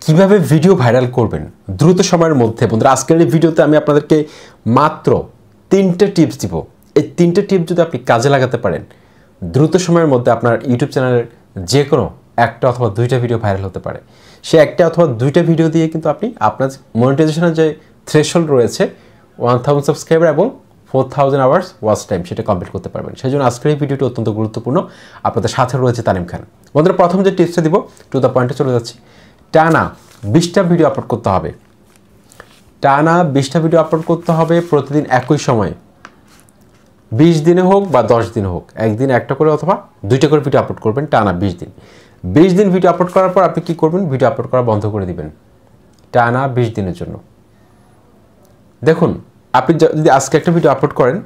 কিভাবে video viral করবেন দ্রুত সময়ের মধ্যে। বন্ধুরা, আজকের এই ভিডিওতে আমি আপনাদেরকে মাত্র 3টে টিপস দিব। এই 3টে টিপস যদি আপনি কাজে লাগাতে পারেন, দ্রুত সময়ের মধ্যে আপনার ইউটিউব চ্যানেলের যে কোনো একটা অথবা দুইটা ভিডিও ভাইরাল হতে পারে। সে একটা অথবা দুইটা ভিডিও দিয়ে কিন্তু আপনি আপনার মনিটাইজেশনের যে থ্রেশহোল্ড রয়েছে 1000 সাবস্ক্রাইবার এবং 4000 আওয়ার্স ওয়াচ টাইম, সেটা কমপ্লিট করতে পারবেন। সেই জন্য আজকের এই ভিডিওটি অত্যন্ত গুরুত্বপূর্ণ। আপনাদের সাথে রয়েছে তানিম খান। বন্ধুরা, প্রথম যে টিপসটা দিব, টু দ্য পয়েন্টে চলে যাচ্ছি। টানা 20টা ভিডিও আপলোড করতে হবে। টানা 20টা ভিডিও আপলোড করতে হবে প্রতিদিন একই সময়ে। 20 দিনে হোক বা 10 দিনে হোক, একদিন একটা করে অথবা দুইটা করে ভিডিও আপলোড করবেন টানা 20 দিন। 20 দিন ভিডিও আপলোড করার পর আপনি কী করবেন? ভিডিও আপলোড করা বন্ধ করে দিবেন টানা 20 দিনের জন্য। দেখুন, আপনি যদি আজকে একটা ভিডিও আপলোড করেন,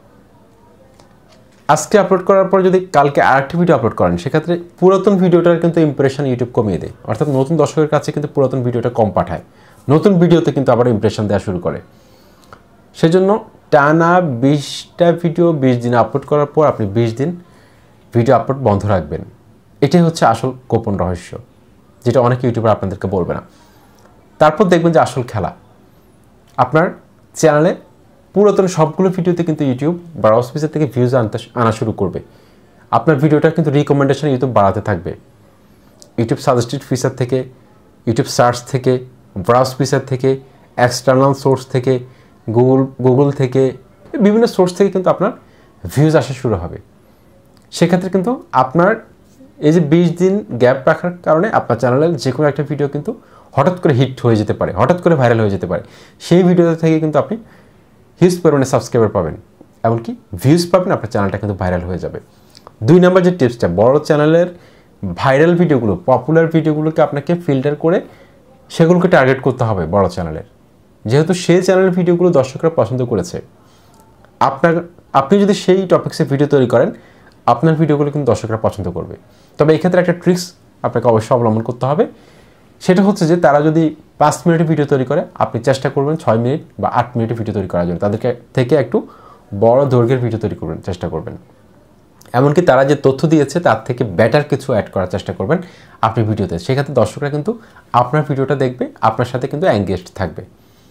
আজকে আপলোড করার পর যদি কালকে আরেকটি ভিডিও আপলোড করেন, সেক্ষেত্রে পুরাতন ভিডিওটার কিন্তু ইমপ্রেশন ইউটিউব কমিয়ে দেয়। অর্থাৎ নতুন দর্শকের কাছে কিন্তু পুরাতন ভিডিওটা কম পাঠায়, নতুন ভিডিওতে কিন্তু আবার ইমপ্রেশন দেওয়া শুরু করে। সেজন্য টানা 20টা ভিডিও 20 দিনে আপলোড করার পর আপনি 20 দিন ভিডিও আপলোড বন্ধ রাখবেন। এটাই হচ্ছে আসল গোপন রহস্য, যেটা অনেক ইউটিউবার আপনাদেরকে বলবে না। তারপর দেখবেন যে আসল খেলা, আপনার চ্যানেলে পুরাতন সবগুলো ভিডিওতে কিন্তু ইউটিউব ব্রাউজ ফিচার থেকে ভিউজ আনা শুরু করবে। আপনার ভিডিওটা কিন্তু রিকমেন্ডেশন ইউটিউব বাড়াতে থাকবে। ইউটিউব সাজেস্টেড ফিচার থেকে, ইউটিউব সার্চ থেকে, ব্রাউজ ফিচার থেকে, এক্সটার্নাল সোর্স থেকে, গুগল থেকে, বিভিন্ন সোর্স থেকে কিন্তু আপনার ভিউজ আসা শুরু হবে। সেক্ষেত্রে কিন্তু আপনার এই যে 20 দিন গ্যাপ রাখার কারণে আপনার চ্যানেলের যে কোনো একটা ভিডিও কিন্তু হঠাৎ করে হিট হয়ে যেতে পারে, হঠাৎ করে ভাইরাল হয়ে যেতে পারে। সেই ভিডিও থেকে কিন্তু আপনি হিউজ পরিমাণে সাবস্ক্রাইবার পাবেন, এমনকি ভিউজ পাবেন, আপনার চ্যানেলটা কিন্তু ভাইরাল হয়ে যাবে। 2 নম্বর যে টিপসটা, বড় চ্যানেলের ভাইরাল ভিডিওগুলো, পপুলার ভিডিওগুলোকে আপনাকে ফিল্টার করে সেগুলোকে টার্গেট করতে হবে বড় চ্যানেলের। যেহেতু সেই চ্যানেলের ভিডিওগুলো দর্শকরা পছন্দ করেছে, আপনি যদি সেই টপিক্সে ভিডিও তৈরি করেন, আপনার ভিডিওগুলো কিন্তু দর্শকরা পছন্দ করবে। তবে এক্ষেত্রে একটা ট্রিক্স আপনাকে অবশ্যই অবলম্বন করতে হবে। সেটা হচ্ছে যে তারা যদি 5 মিনিটের ভিডিও তৈরি করে, আপনি চেষ্টা করবেন 6 মিনিট বা 8 মিনিটের ভিডিও তৈরি করার জন্য। তাদেরকে থেকে একটু বড় দৈর্ঘ্যের ভিডিও তৈরি করবেন, চেষ্টা করবেন। এমনকি তারা যে তথ্য দিয়েছে তার থেকে বেটার কিছু অ্যাড করার চেষ্টা করবেন আপনি ভিডিওতে। সেক্ষেত্রে দর্শকরা কিন্তু আপনার ভিডিওটা দেখবে, আপনার সাথে কিন্তু এঙ্গেজড থাকবে।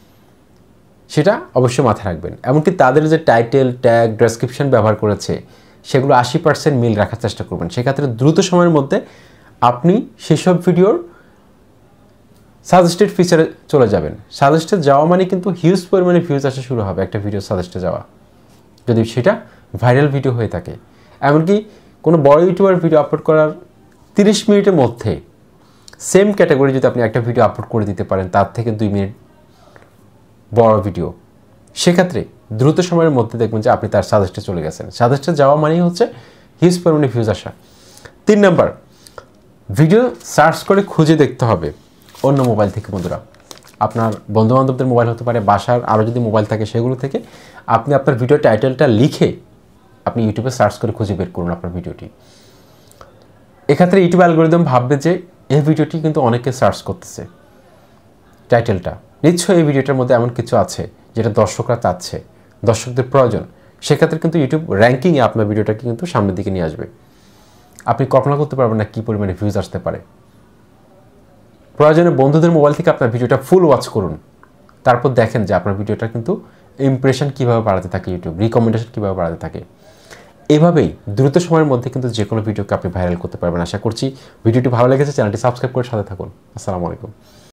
সেটা অবশ্যই মাথায় রাখবেন। এমনকি তাদের যে টাইটেল, ট্যাগ, ডেসক্রিপশন ব্যবহার করেছে, সেগুলো 80% মিল রাখার চেষ্টা করবেন। সেক্ষেত্রে দ্রুত সময়ের মধ্যে আপনি সেসব ভিডিওর সাজেস্টেড ফিচারে চলে যাবেন। সাজেস্টেড যাওয়া মানে কিন্তু হিউজ পরিমাণে ভিউজ আসা শুরু হবে একটা ভিডিও সাজেস্টে যাওয়া, যদি সেটা ভাইরাল ভিডিও হয়ে থাকে। এমনকি কোনো বড় ইউটিউবার ভিডিও আপলোড করার 30 মিনিটের মধ্যে সেম ক্যাটাগরি যদি আপনি একটা ভিডিও আপলোড করে দিতে পারেন, তার থেকে 2 মিনিট বড় ভিডিও, সেক্ষেত্রে দ্রুত সময়ের মধ্যে দেখবেন যে আপনি তার সাজেস্টে চলে গেছেন। সাজেস্টে যাওয়া মানেই হচ্ছে হিউজ পরিমাণে ভিউজ আসা। 3 নম্বর, ভিডিও সার্চ করে খুঁজে দেখতে হবে অন্য মোবাইল থেকে। বন্ধুরা, আপনার বন্ধুবান্ধবদের মোবাইল হতে পারে, বাসার আরও যদি মোবাইল থাকে সেগুলো থেকে আপনি আপনার ভিডিও টাইটেলটা লিখে আপনি ইউটিউবে সার্চ করে খুঁজে বের করুন আপনার ভিডিওটি। এক্ষেত্রে ইউটিউব অ্যালগরিদম ভাববে যে এই ভিডিওটি কিন্তু অনেকে সার্চ করতেছে, টাইটেলটা নিশ্চয়ই এই ভিডিওটার মধ্যে এমন কিছু আছে যেটা দর্শকরা চাচ্ছে, দর্শকদের প্রয়োজন। সেক্ষেত্রে কিন্তু ইউটিউব র্যাঙ্কিংয়ে আপনার ভিডিওটাকে কিন্তু সামনের দিকে নিয়ে আসবে। আপনি কল্পনা করতে পারবেন না কী পরিমাণে ভিউজ আসতে পারে। প্রয়োজনে বন্ধুদের মোবাইল থেকে আপনার ভিডিওটা ফুল ওয়াচ করুন, তারপর দেখেন যে আপনার ভিডিওটা কিন্তু ইমপ্রেশন কীভাবে বাড়াতে থাকে, ইউটিউব রিকমেন্ডেশন কীভাবে বাড়াতে থাকে। এভাবেই দ্রুত সময়ের মধ্যে কিন্তু যে কোনো ভিডিওকে আপনি ভাইরাল করতে পারবেন। আশা করছি ভিডিওটি ভালো লেগেছে। চ্যানেলটি সাবস্ক্রাইব করে সাথে থাকুন। আসসালামু আলাইকুম।